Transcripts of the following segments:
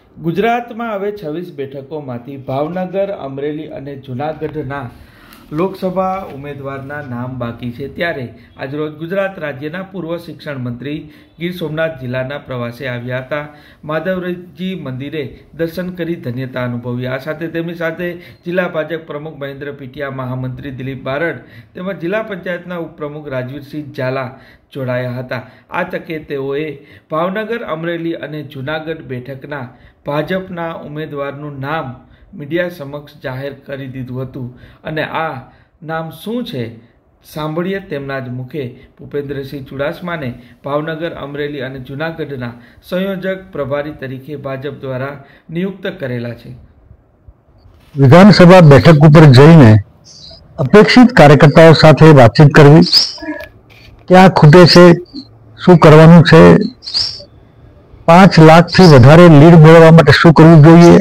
ગુજરાતમાં હવે 26 બેઠકોમાંથી ભાવનગર, અમરેલી અને જૂનાગઢના લોકસભા ઉમેદવારના નામ બાકી છે। ત્યારે આજરોજ ગુજરાત રાજ્યના પૂર્વ શિક્ષણ મંત્રી ગીર સોમનાથ જિલ્લાના પ્રવાસે આવ્યા હતા। માધવજી મંદિરે દર્શન કરી ધન્યતા અનુભવી। આ સાથે તેમની સાથે જિલ્લા ભાજપ પ્રમુખ મહેન્દ્ર પીટિયા, મહામંત્રી દિલીપ બારડ તેમજ જિલ્લા પંચાયતના ઉપપ્રમુખ રાજવીરસિંહ ઝાલા જોડાયા હતા। આ તકે તેઓએ ભાવનગર, અમરેલી અને જૂનાગઢ બેઠકના ભાજપના ઉમેદવારનું નામ મીડિયા સમક્ષ જાહેર કરી દીધું હતું અને આ નામ શું છે સાંભળીએ તેમના જ મુખે। ભૂપેન્દ્રસિંહ ચુડાસમાને ભાવનગર, અમરેલી અને જૂનાગઢના સંયોજક પ્રભારી તરીકે ભાજપ દ્વારા નિયુક્ત કરેલા છે। વિધાનસભા બેઠક ઉપર જઈને અપેક્ષિત કાર્યકર્તાઓ સાથે વાતચીત કરવી, ક્યાં ખૂટે છે, શું કરવાનું છે, 5 લાખથી વધારે લીડ મેળવવા માટે શું કરવું જોઈએ,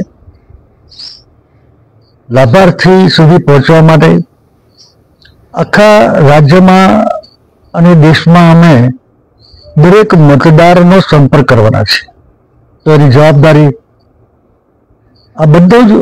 લાભાર્થી સુધી પહોંચવા માટે આખા રાજ્યમાં અને દેશમાં અમે દરેક મતદારનો સંપર્ક કરવાના છે। તો એની જવાબદારી આ બધું જ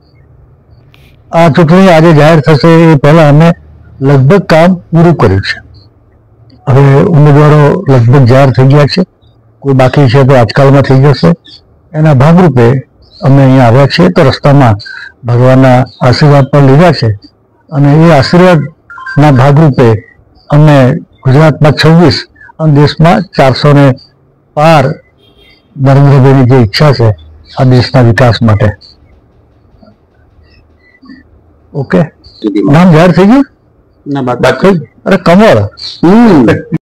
આ ચૂંટણી આજે જાહેર થશે એ પહેલા અમે લગભગ કામ પૂરું કર્યું છે। હવે ઉમેદવારો લગભગ જાહેર થઈ ગયા છે, કોઈ બાકી છે તો આજકાલમાં થઈ જશે। એના ભાગરૂપે અમે અહીંયા આવ્યા છીએ તો રસ્તામાં ભગવાનના આશીર્વાદ પણ લીધા છે અને એ આશીર્વાદના ભાગરૂપે અમે ગુજરાતમાં 26 અને દેશમાં 400 ને પાર નરેન્દ્રભાઈની જે ઈચ્છા છે આ દેશના વિકાસ માટે। ઓકે, નામ જાહેર થઈ ગયું? ના, બાકી. અરે કમળ